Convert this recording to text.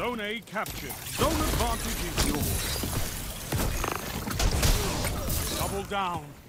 Zone A captured. Zone advantage is yours. Double down.